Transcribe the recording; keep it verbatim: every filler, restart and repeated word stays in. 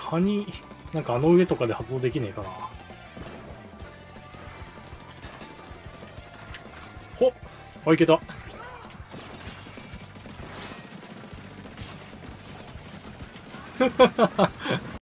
カニ、なんかあの上とかで発動できねえかな。ほっ、あ、いけた。